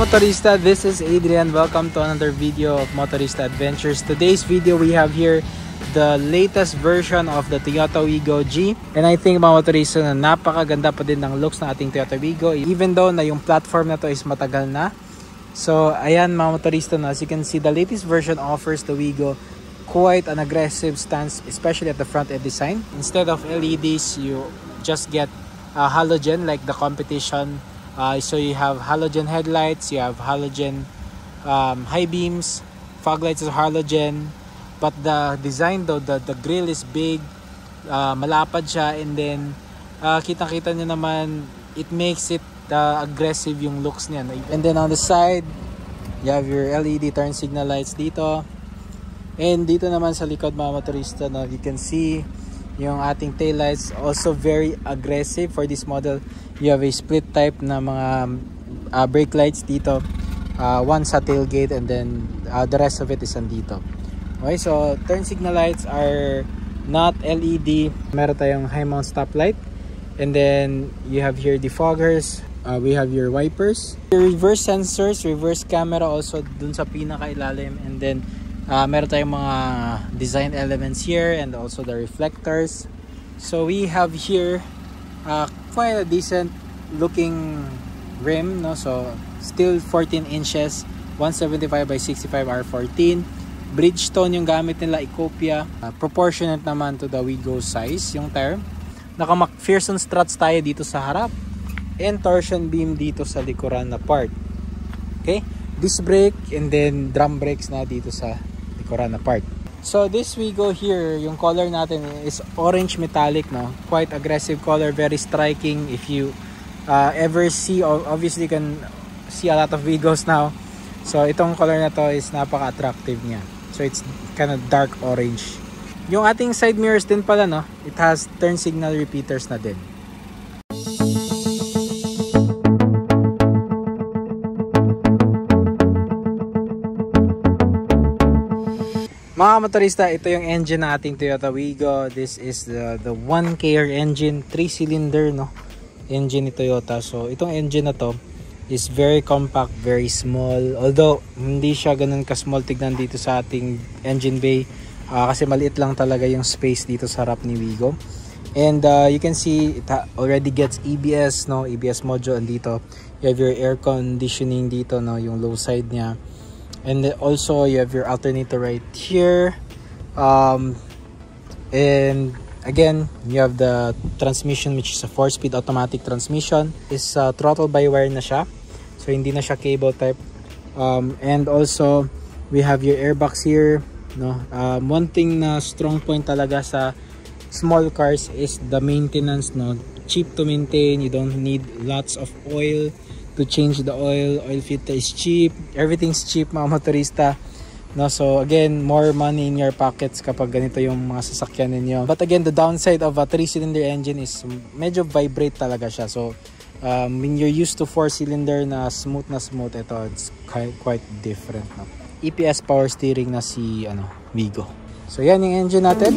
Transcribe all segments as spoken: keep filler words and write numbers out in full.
motorista, this is Adrian. Welcome to another video of Motorista Adventures. Today's video, we have here the latest version of the Toyota Wigo G. And I think mga motorista na napakaganda pa din ng looks ng ating Toyota Wigo, even though na yung platform na to is matagal na. So ayan mga motorista, na as you can see, the latest version offers the Wigo quite an aggressive stance, especially at the front end design. Instead of L E Ds, you just get uh, halogen like the competition. Uh, so you have halogen headlights, you have halogen um, high beams, fog lights are halogen, but the design though, the, the grille is big, uh, malapad siya, and then uh, kitang-kita nyo naman, it makes it uh, aggressive yung looks niya. And then on the side, you have your L E D turn signal lights dito. And dito naman sa likod mga motorista, no, you can see yung ating tail lights, also very aggressive for this model. You have a split type na mga uh, brake lights dito, uh, one sa tailgate, and then uh, the rest of it is andito. Okay, so turn signal lights are not L E D. Meron tayong high mount stoplight, and then you have here defoggers. Uh, we have your wipers, your reverse sensors, reverse camera also dun sa pinakailalim, and then Uh, meron tayong mga design elements here, and also the reflectors. So we have here uh, quite a decent looking rim, no? So still fourteen inches, one seventy-five by sixty-five R fourteen. Bridgestone yung gamit nila, Ecopia. Uh, proportionate naman to the Wigo size yung tire. Naka McPherson struts tayo dito sa harap, and torsion beam dito sa likuran na part. Okay, disc brake, and then drum brakes na dito sa likuran na part. So this Wigo here, yung color natin is orange metallic, no? Quite aggressive color, very striking. If you uh, ever see, obviously you can see a lot of Wigos now. So itong color na to is napaka-attractive niya. So it's kind of dark orange. Yung ating side mirrors din pala, no? It has turn signal repeaters na din. Mga motorista, ito yung engine na ating Toyota Wigo. This is the, the one K R engine, three cylinder, no, engine ni Toyota. So itong engine na to is very compact, very small. Although hindi siya ganun ka-small tignan dito sa ating engine bay, uh, kasi maliit lang talaga yung space dito sa harap ni Wigo. And uh, you can see it already gets E B S, no, E B S module dito. You have your air conditioning dito, no, yung low side niya. And also you have your alternator right here, um, and again you have the transmission, which is a four speed automatic transmission. Is uh, throttle by wire na siya, so hindi na siya cable type. Um, and also we have your airbags here, no. Um, one thing na strong point talaga sa small cars is the maintenance, no. Cheap to maintain, you don't need lots of oil to change the oil. Oil filter is cheap, everything's cheap mga motorista, no. So again, more money in your pockets kapag ganito yung mga sasakyan ninyo. But again, the downside of a three cylinder engine is medyo vibrate talaga siya. So um, when you're used to four cylinder na smooth na smooth, ito it's quite, quite different, no? E P S power steering na si ano, Wigo. So yan yung engine natin.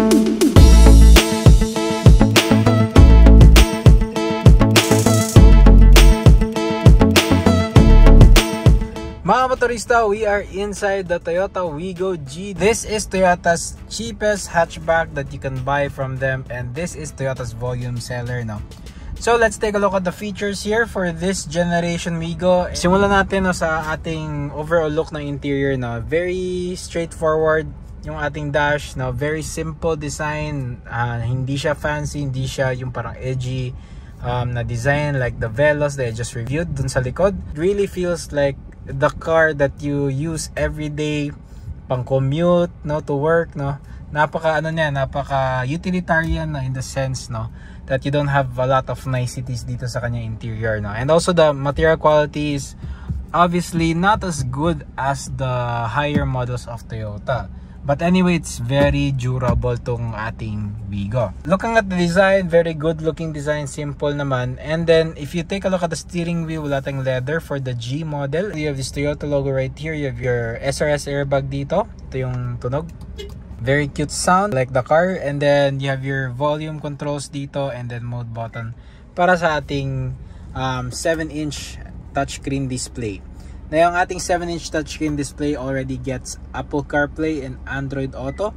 Mga motorista, we are inside the Toyota Wigo G. This is Toyota's cheapest hatchback that you can buy from them, and this is Toyota's volume seller now. So let's take a look at the features here for this generation Wigo. Simulan natin, no, sa ating overall look ng interior, no. Very straightforward yung ating dash, no. Very simple design, uh, hindi siya fancy, hindi siya yung parang edgy um, na design like the Veloz that I just reviewed dun sa likod. It really feels like the car that you use every day, pang commute, no, to work, no. Napaka ano niya, napaka utilitarian, no, in the sense, no, that you don't have a lot of niceties dito sa kanya interior, no. And also the material quality is obviously not as good as the higher models of Toyota. But anyway, it's very durable tong ating Wigo. Looking at the design, very good looking design, simple naman. And then if you take a look at the steering wheel, wala tayong leather for the G model. You have this Toyota logo right here. You have your S R S airbag dito. Ito yung tunog. Very cute sound like the car. And then you have your volume controls dito, and then mode button para sa ating um, seven inch touchscreen display. Na yung ating seven inch touchscreen display already gets Apple CarPlay and Android Auto.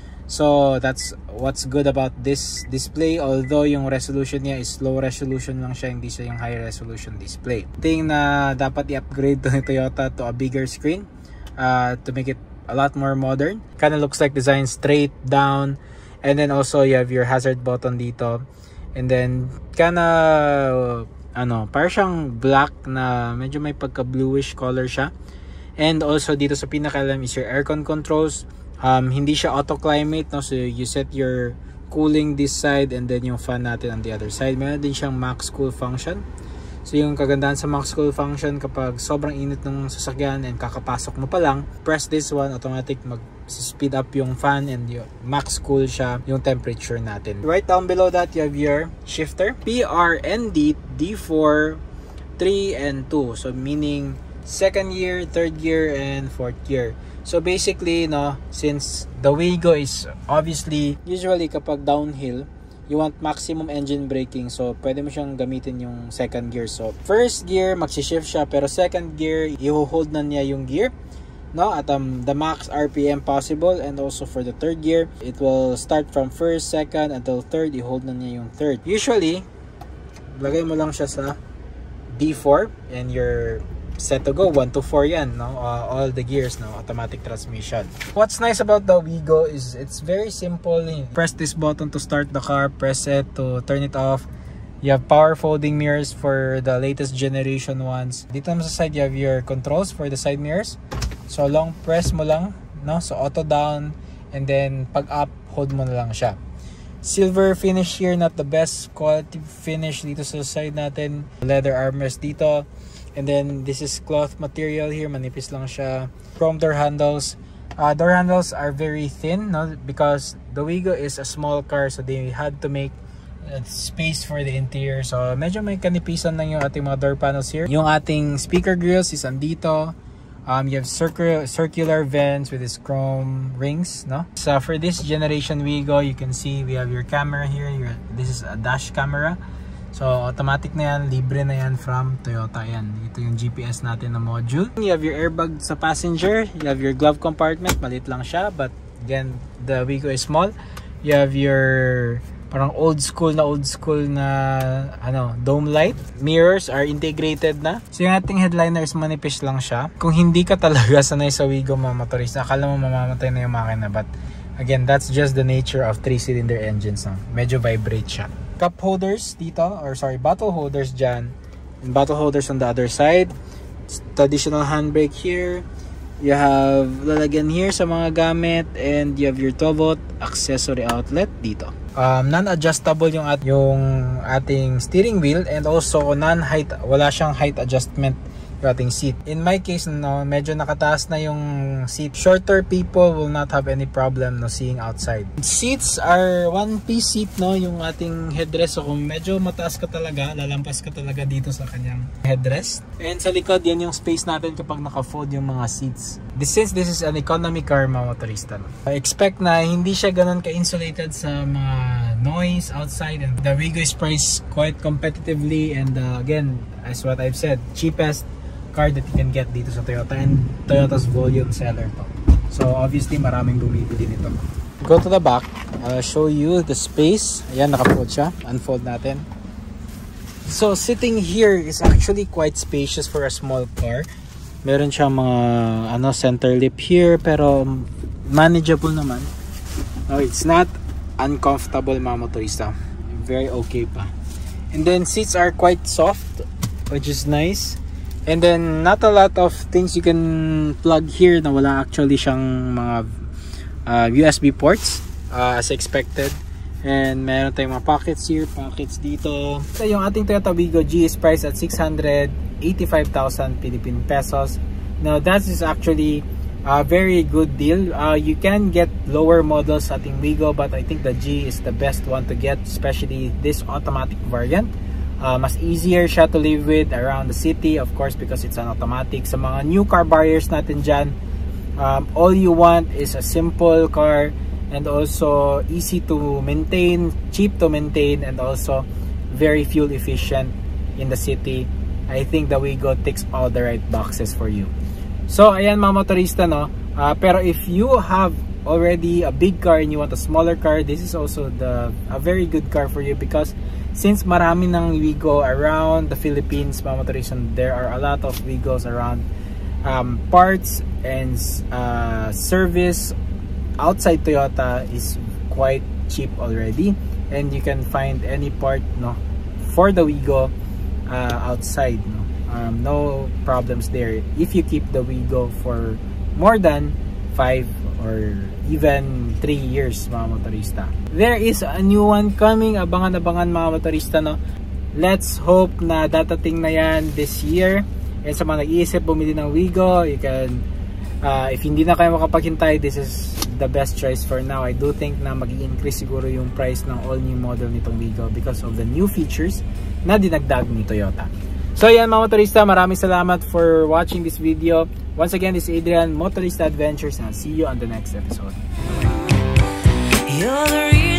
So that's what's good about this display. Although yung resolution niya is low resolution lang siya, hindi siya yung high resolution display. Thing na dapat i-upgrade to ni Toyota to a bigger screen uh, to make it a lot more modern. Kind of looks like design straight down. And then also you have your hazard button dito. And then kind of ano, parang siyang black na medyo may pagka bluish color siya. And also dito sa pinakalam is your aircon controls. Um, hindi siya auto climate, no? So you set your cooling this side and then yung fan natin on the other side. Meron din siyang max cool function. So yung kagandahan sa max cool function, kapag sobrang init ng sasakyan and kakapasok mo pa lang, press this one, automatic mag speed up yung fan and yung max cool siya yung temperature natin. Right down below that, you have your shifter. P R N D D four, three, and two. So meaning second gear, third gear, and fourth gear. So basically, no, since the Wigo is obviously, usually kapag downhill, you want maximum engine braking. So pwede mo siyang gamitin yung second gear. So first gear, magsi-shift siya, pero second gear, i-hold na niya yung gear, no, at um, the max R P M possible. And also for the third gear, it will start from first, second, until third. I-hold na niya yung third. Usually, lagay mo lang siya sa D four and you're set to go. One to four yan, no? Uh, all the gears, no? Automatic transmission. What's nice about the Wigo is it's very simple. Press this button to start the car, press it to turn it off. You have power folding mirrors for the latest generation ones. Dito naman sa side, you have your controls for the side mirrors. So long press mo lang, no? So auto down, and then pag up, hold mo na lang siya. Silver finish here, not the best quality finish dito sa side natin. Leather armrest dito. And then this is cloth material here, manipis lang siya. Chrome door handles. Uh, door handles are very thin, no? Because the Wigo is a small car, so they had to make uh, space for the interior. So medyo may kanipisan lang yung ating mga door panels here. Yung ating speaker grills is andito. Um, you have circular circular vents with this chrome rings, no? So for this generation Wigo, you can see we have your camera here. Your, this is a dash camera. So automatic na yan, libre na yan from Toyota yan. Ito yung G P S natin na module. You have your airbag sa passenger. You have your glove compartment. Malit lang siya, but again, the Wigo is small. You have your parang old school na old school na ano, dome light. Mirrors are integrated na. So yung ating headliner is manipis lang siya. Kung hindi ka talaga sanay sa Wigo mga motorista, akala mo mamamatay na yung makina. But again, that's just the nature of three-cylinder engines. No? Medyo vibrate siya. Cup holders dito, or sorry, bottle holders dyan, and bottle holders on the other side. Traditional handbrake here. You have lalagyan here sa mga gamit, and you have your twelve volt accessory outlet dito. Um, non-adjustable yung, at yung ating steering wheel, and also non-height, wala siyang height adjustment yung ating seat. In my case, no, medyo nakataas na yung seat. Shorter people will not have any problem, no, seeing outside. Seats are one piece seat, no, yung ating headrest. So kung medyo mataas ka talaga, lalampas ka talaga dito sa kanyang headrest. And sa likod, yan yung space natin kapag naka-fold yung mga seats. This, since this is an economy car, mga motorista, no, I expect na hindi siya ganun ka-insulated sa mga noise outside. And the Wigo is priced quite competitively, and uh, again, as what I've said, cheapest car that you can get dito sa Toyota, and Toyota's volume seller to. So obviously maraming bumibili nito. Go to the back, I'll show you the space. Ayan, nakafold siya. Unfold natin. So sitting here is actually quite spacious for a small car. Meron siyang mga ano, center lip here, pero manageable naman. No, it's not uncomfortable mga motorista. Very okay pa. And then seats are quite soft, which is nice. And then not a lot of things you can plug here na wala actually siyang mga uh, U S B ports uh, as expected. And meron tayong mga pockets here, pockets dito. So yung ating Toyota Wigo G is priced at six hundred eighty-five thousand Philippine pesos. Now that is actually a very good deal. Uh, you can get lower models sa ating Wigo, but I think the G is the best one to get, especially this automatic variant. Uh, mas easier siya to live with around the city, of course, because it's an automatic. Sa mga new car buyers natin dyan, um, all you want is a simple car, and also easy to maintain, cheap to maintain, and also very fuel efficient in the city. I think the Wigo ticks all the right boxes for you. So ayan mga motorista, no, uh, pero if you have already a big car and you want a smaller car, this is also the a very good car for you, because since marami ng Wigo around the Philippines mga motorista, there are a lot of Wigos around. Um, parts and uh, service outside Toyota is quite cheap already, and you can find any part, no, for the Wigo uh, outside, no? Um, no problems there if you keep the Wigo for more than five or even three years mga motorista. There is a new one coming, abangan-abangan mga motorista, no. Let's hope na datating na yan this year. And sa mga nag-iisip bumili ng Wigo, you can, uh, if hindi na kayo makapaghintay, this is the best choice for now. I do think na mag-i-increase siguro yung price ng all new model nitong Wigo because of the new features na dinagdag ni Toyota. So yan mga motorista, maraming salamat for watching this video. Once again, this is Adrian, Motorista Adventures, and I'll see you on the next episode. Bye.